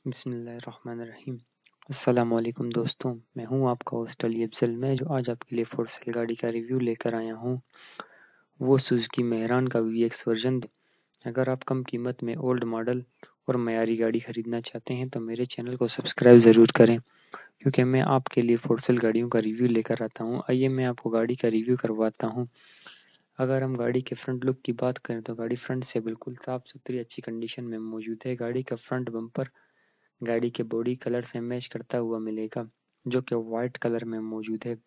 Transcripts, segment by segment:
بسم اللہ الرحمن الرحیم۔ السلام علیکم دوستوں، میں ہوں آپ کا ہوسٹ علی افضل۔ میں جو آج آپ کے لیے فور سیل گاڑی کا ریویو لے کر آیا ہوں وہ سوزوکی مہران کا VX ورژن۔ اگر آپ کم قیمت میں اولڈ ماڈل اور معیاری گاڑی خریدنا چاہتے ہیں تو میرے چینل کو سبسکرائب ضرور کریں، کیونکہ میں آپ کے لیے فور سیل گاڑیوں کا ریویو لے کر آتا ہوں۔ آئیے میں آپ کو گاڑی کا ریویو کرواتا ہوں۔ اگر ہم گاڑی کے فرنٹ لک کی بات کریں تو گاڑی فرنٹ سے بالکل صاف ستھری اچھی کنڈیشن میں موجود ہے۔ گاڑی کا فرنٹ بمپر گاڑی کے باڈی کلر سے میچ کرتا ہوا ملے گا، جو کہ وائٹ کلر میں موجود ہے۔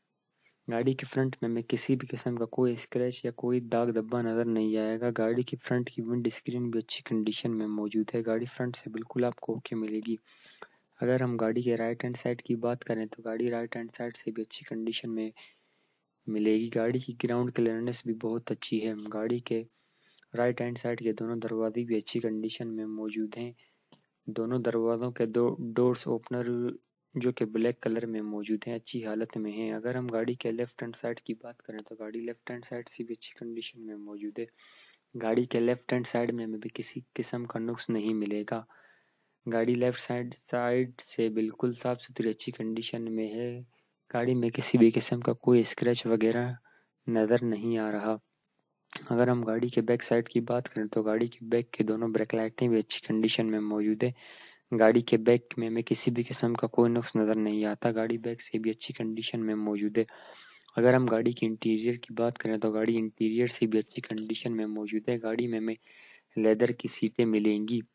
گاڑی کے فرنٹ میں ہمیں کسی بھی قسم کا کوئی اسکریچ یا کوئی داغ دھبا نظر نہیں آئے گا۔ گاڑی کی فرنٹ کی ونڈ اسکرین بھی اچھی کنڈیشن میں موجود ہے۔ گاڑی فرنٹ سے بالکل آپ کو اوکے ملے گی۔ اگر ہم گاڑی کے رائٹ ہینڈ سائڈ کی بات کریں تو گاڑی رائٹ ہینڈ سائڈ سے بھی اچھی کنڈیشن میں ملے گی۔ گاڑی کی گراؤنڈ کلیئرنس بھی بہت اچھی ہے۔ گاڑی کے رائٹ ہینڈ سائڈ کے دونوں دروازے بھی اچھی کنڈیشن میں موجود ہیں۔ دونوں دروازوں کے دو ڈورز اوپنر جو کہ بلیک کلر میں موجود ہیں اچھی حالت میں ہیں۔ اگر ہم گاڑی کے لیفٹ ہینڈ سائڈ کی بات کریں تو گاڑی لیفٹ ہینڈ سائڈ سے بھی اچھی کنڈیشن میں موجود ہے۔ گاڑی کے لیفٹ ہینڈ سائڈ میں ہمیں بھی کسی قسم کا نقص نہیں ملے گا۔ گاڑی لیفٹ سائڈ سے بالکل صاف ستھری اچھی کنڈیشن میں ہے۔ گاڑی میں کسی بھی قسم کا کوئی اسکریچ وغیرہ نظر نہیں آ رہا۔ اگر ہم گاڑی کے بیک سائڈ کی بات کریں تو گاڑی کے بیک کے دونوں بریک لائٹیں بھی اچھی کنڈیشن میں موجود ہے۔ گاڑی کے بیک میں ہمیں کسی بھی قسم کا کوئی نقص نظر نہیں آتا۔ گاڑی بیک سے بھی اچھی کنڈیشن میں موجود ہے۔ اگر ہم گاڑی کی انٹیریئر کی بات کریں تو گاڑی انٹیریئر سے بھی اچھی کنڈیشن میں موجود ہے۔ گاڑی میں ہمیں لیدر کی سیٹیں ملیں گی۔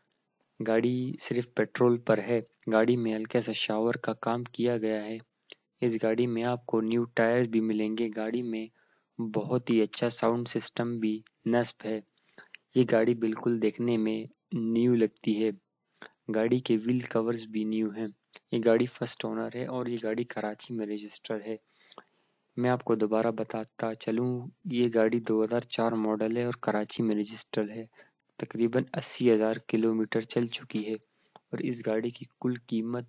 گاڑی صرف پیٹرول پر ہے۔ گاڑی میں ہلکا سا شاور کا کام کیا گیا ہے۔ اس گاڑی میں آپ کو نیو ٹائر بھی ملیں گے۔ گاڑی میں بہت ہی اچھا ساؤنڈ سسٹم بھی نصب ہے۔ یہ گاڑی بالکل دیکھنے میں نیو لگتی ہے۔ گاڑی کے ویل کورز بھی نیو ہیں۔ یہ گاڑی فرسٹ اونر ہے اور یہ گاڑی کراچی میں رجسٹر ہے۔ میں آپ کو دوبارہ بتاتا چلوں، یہ گاڑی 2004 ماڈل ہے اور کراچی میں رجسٹر ہے۔ تقریباً 80,000 کلومیٹر چل چکی ہے اور اس گاڑی کی کل قیمت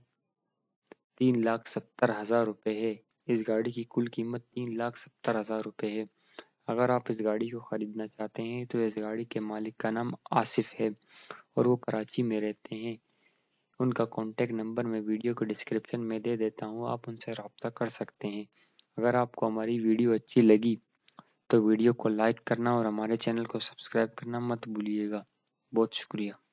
3,70,000 روپے ہے۔ اس گاڑی کی کل قیمت 3,70,000 روپے ہے۔ اگر آپ اس گاڑی کو خریدنا چاہتے ہیں تو اس گاڑی کے مالک کا نام آصف ہے اور وہ کراچی میں رہتے ہیں۔ ان کا کانٹیکٹ نمبر میں ویڈیو کے ڈسکرپشن میں دے دیتا ہوں، آپ ان سے رابطہ کر سکتے ہیں۔ اگر آپ کو ہماری ویڈیو اچھی لگی تو ویڈیو کو لائک کرنا اور ہمارے چینل کو سبسکرائب کرنا مت بھولیے گا۔ بہت شکریہ۔